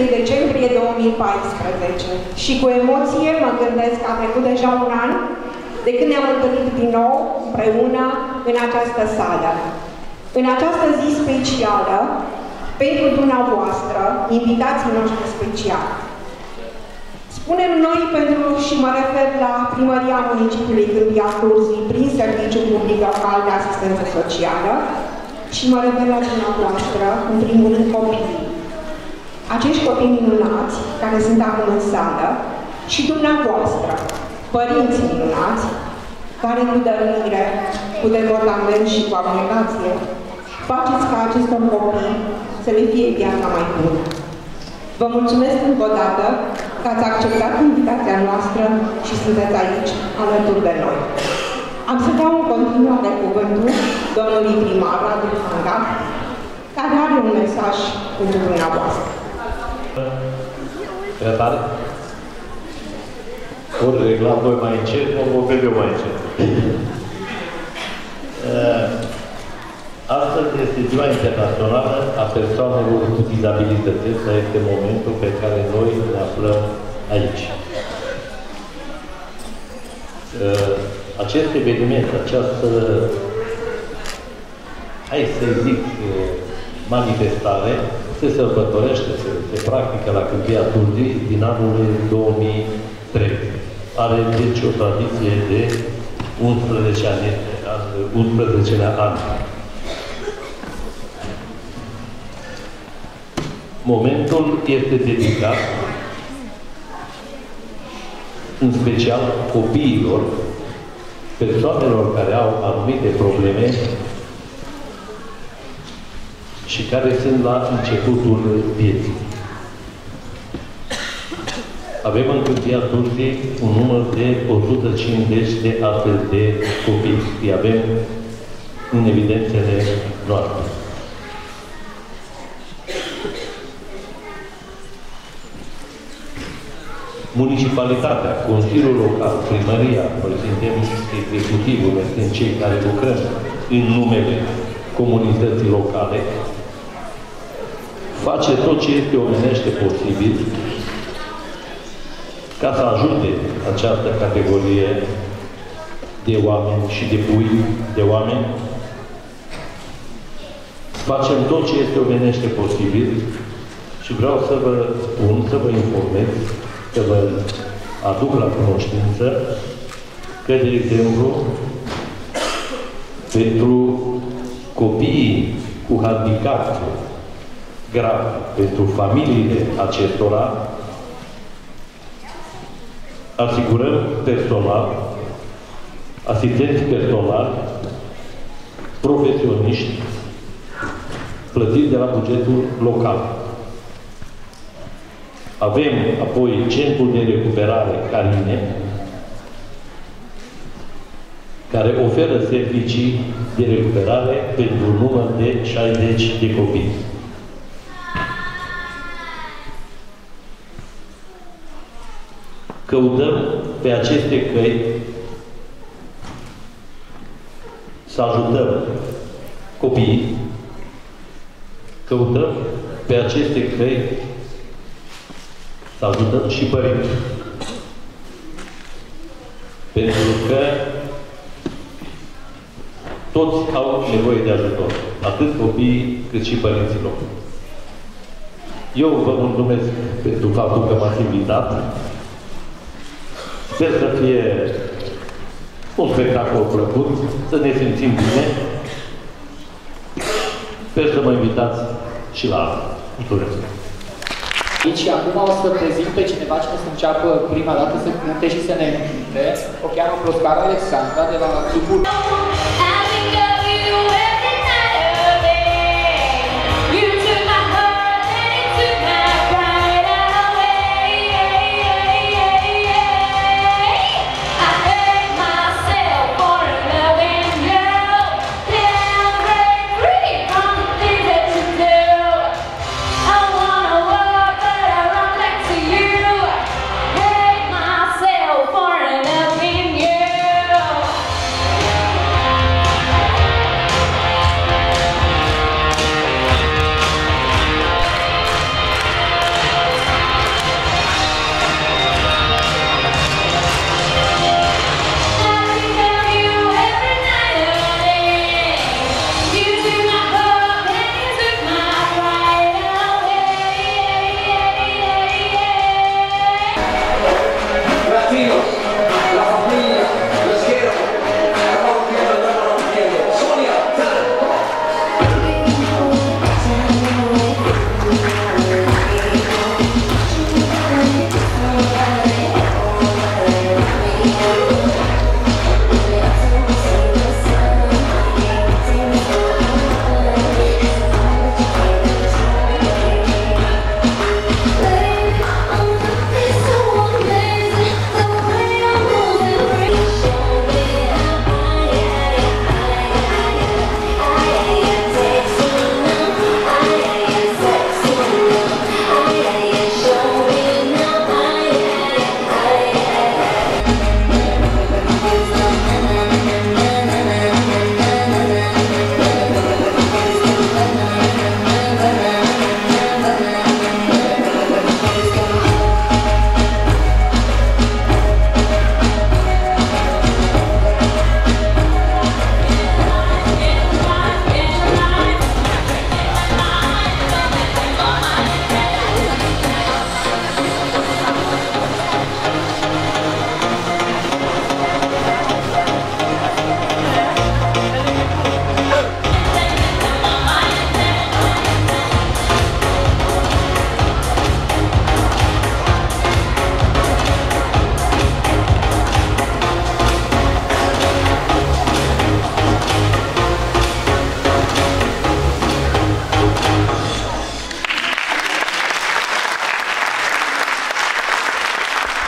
decembrie 2014 și cu emoție mă gândesc că a trecut deja un an de când ne-am întâlnit din nou împreună în această sală. În această zi specială, pentru dumneavoastră, invitații noștri speciali. Spunem noi pentru, și mă refer la Primăria Municipiului Câmpia Turzii prin Serviciul Public Local de Asistență Socială și mă refer la dumneavoastră, în primul rând copiii. Acești copii minunați, care sunt acum în sală, și dumneavoastră, părinții minunați, care cu dăruire, cu devotament și cu abnegație, faceți ca acestor copii să le fie viața mai bună. Vă mulțumesc încă o dată că ați acceptat invitația noastră și sunteți aici, alături de noi. Am să dau în continuare cuvântul domnului primar, Radu Hanga, care are un mesaj pentru dumneavoastră. Prea tare? Ori regla voi mai încet, ori vorbesc eu mai încet. Astăzi este Ziua Internațională a Persoanelor cu Dizabilități. Ăsta este momentul pe care noi ne aflăm aici. Acest eveniment, această, hai să zic, manifestare, se sărbătorește, se practică la Câmpia Turzii din anul 2003. Are deci o tradiție de 11-lea an. Momentul este dedicat în special copiilor, persoanelor care au anumite probleme și care sunt la începutul vieții. Avem în Câmpia Turzii un număr de 150 de astfel de copii. Îi avem în evidențele noastre. Municipalitatea, Consiliul Local, Primăria, noi suntem executivul, noi suntem cei care lucrăm în numele comunității locale, face tot ce este omenește posibil ca să ajute această categorie de oameni și de pui de oameni. Facem tot ce este omenește posibil și vreau să vă spun, să vă informez, să vă aduc la cunoștință că, de exemplu, pentru copiii cu handicap grav, pentru familiile acestora, asigurăm personal, asistenți personali, profesioniști, plătiți de la bugetul local. Avem apoi Centrul de Recuperare Carine, care oferă servicii de recuperare pentru un număr de 60 de copii. Căutăm pe aceste căi să ajutăm copiii, căutăm pe aceste căi să ajutăm și părinții. Pentru că toți au nevoie de ajutor, atât copiii cât și părinții lor. Eu vă mulțumesc pentru faptul că m-ați invitat. Sper să fie un spectacol plăcut, să ne simțim bine. Sper să mă invitați și la asta. Mulțumesc! Și acum o să prezint pe cineva ce o să înceapă prima dată să cânte și să ne încânte. O cheamă Proscara Alexandra de la Clubul. Myself for loving you.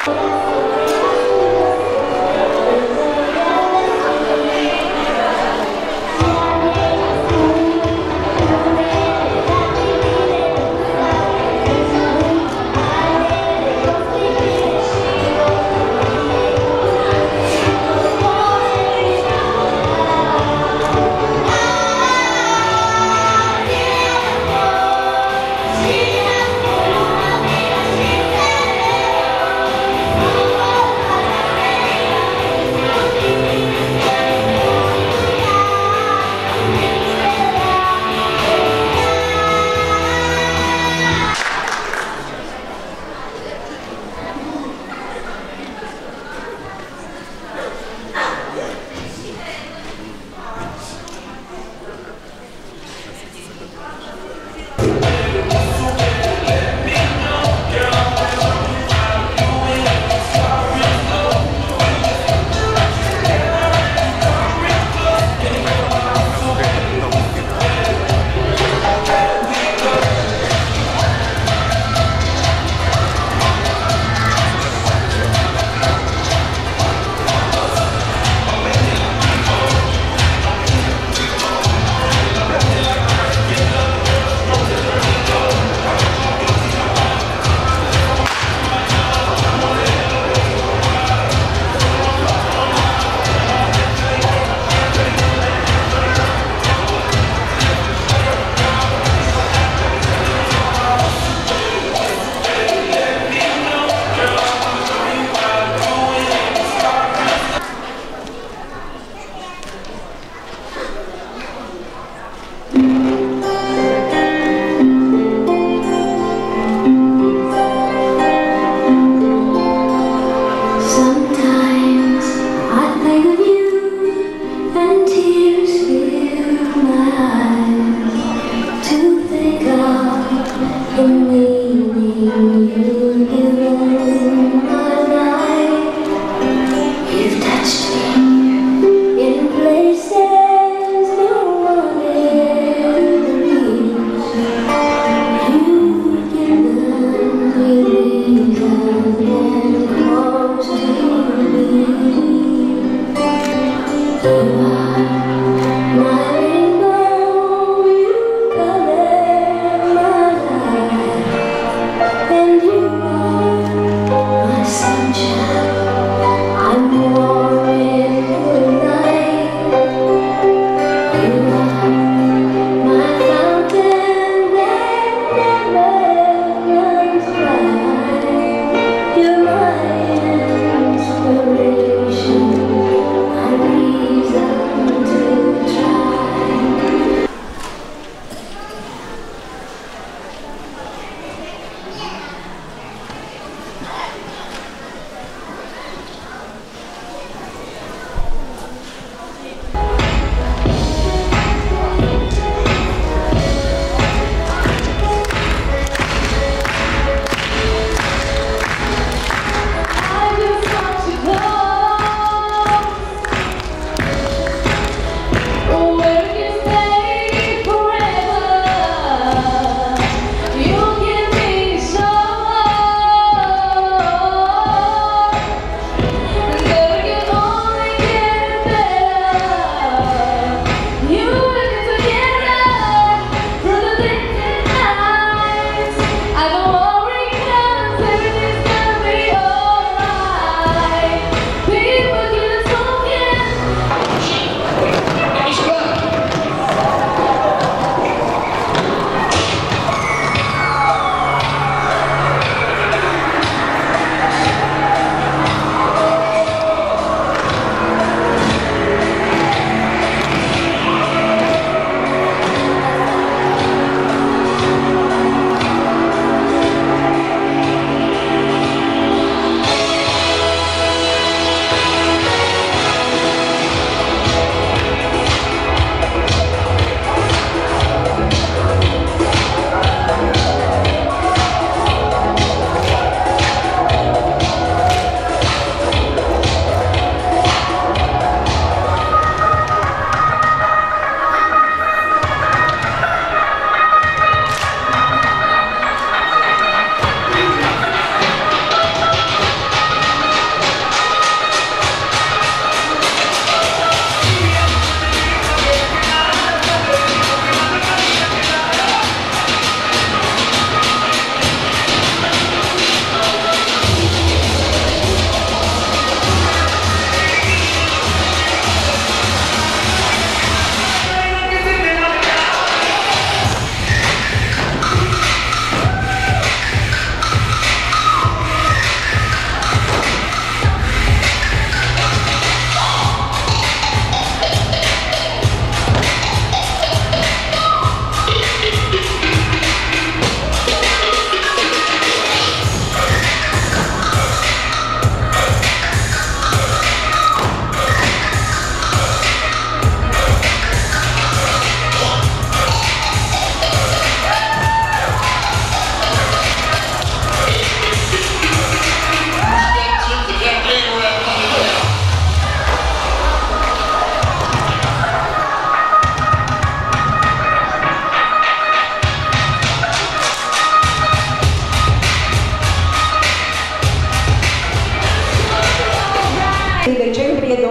Yeah.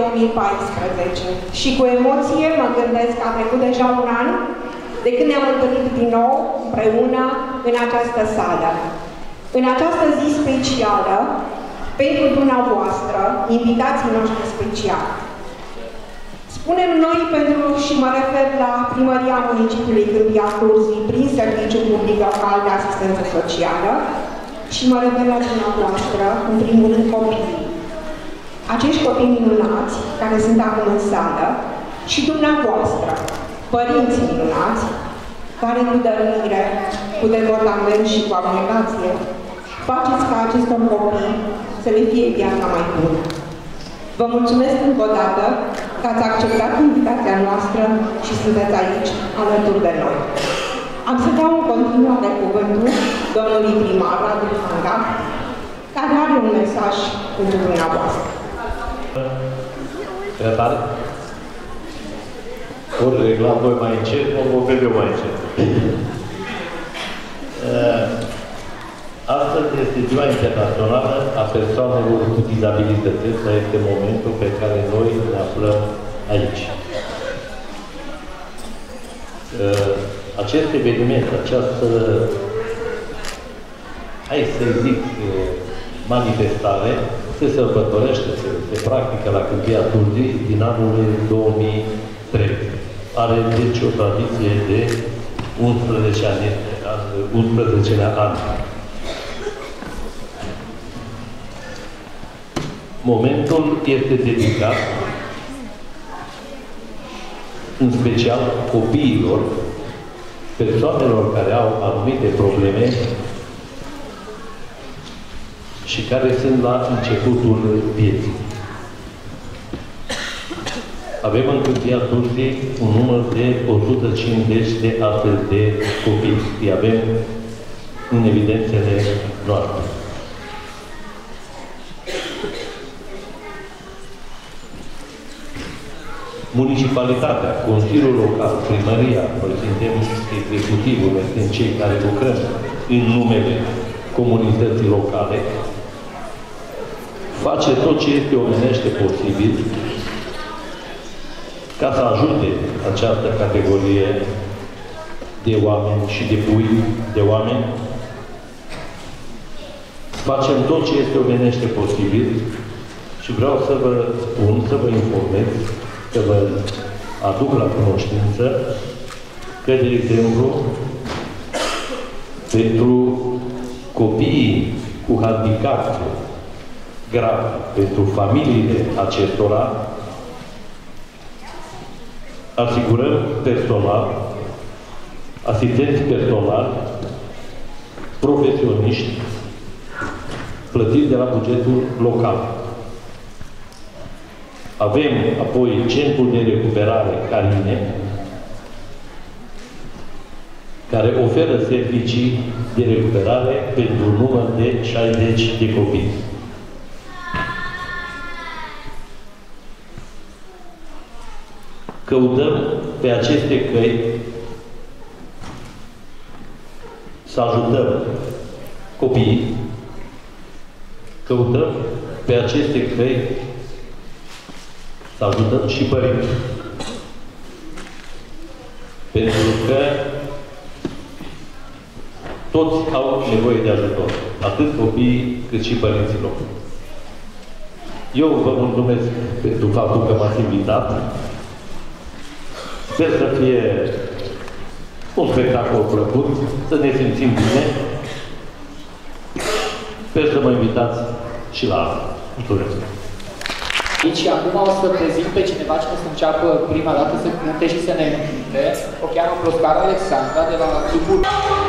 2014 și cu emoție mă gândesc că a trecut deja un an de când ne-am întâlnit din nou împreună în această sală. În această zi specială, pentru dumneavoastră, invitații noștri speciali. Spunem noi pentru, și mă refer la Primăria Municipiului Câmpia Turzii prin Serviciul Public Local de Asistență Socială și mă refer la dumneavoastră, în primul rând copiii. Acești copii minunați, care sunt acum în sală, și dumneavoastră, părinții minunați, care cu dăruire, cu devotament și cu abnegație, faceți ca acestor copii să le fie viața mai bună. Vă mulțumesc încă o dată că ați acceptat invitația noastră și sunteți aici, alături de noi. Am să dau în continuare cuvântul domnului primar, Radu Hanga, care are un mesaj pentru dumneavoastră. Prea tare? Ori regla voi mai încet, ori vorbesc eu mai încet. Astăzi este Ziua Internațională a Persoanelor cu Dizabilități. Ăsta este momentul pe care noi ne aflăm aici. Acest eveniment, această, hai să zic, manifestare, se sărbătorește, se practică la Câmpia Turzii din anul 2003. Are deci o tradiție de 11-lea an. Momentul este dedicat în special copiilor, persoanelor care au anumite probleme și care sunt la începutul vieții. Avem în Câmpia Turzii un număr de 150 de astfel de copii. Îi avem în evidențele noastre. Municipalitatea, Consiliul Local, Primăria, noi suntem executivul, noi suntem cei care lucrăm în numele comunității locale, face tot ce este omenește posibil ca să ajute această categorie de oameni și de pui de oameni. Facem tot ce este omenește posibil și vreau să vă spun, să vă informez, să vă aduc la cunoștință că, de exemplu, pentru copiii cu handicap grav, pentru familiile acestora, asigurăm personal, asistenți personali, profesioniști, plătiți de la bugetul local. Avem apoi Centrul de Recuperare Carine, care oferă servicii de recuperare pentru un număr de 60 de copii. Căutăm pe aceste căi să ajutăm copiii, căutăm pe aceste căi să ajutăm și părinții. Pentru că toți au nevoie de ajutor, atât copiii cât și părinților. Eu vă mulțumesc pentru faptul că m-ați invitat. Sper să fie un spectacol plăcut, să ne simțim bine. Sper să mă invitați și la asta. Mulțumesc! Și acum o să prezint pe cineva ce o să înceapă prima dată să cânte și să ne cânte. O cheamă Proscara Alexandra de la Clubul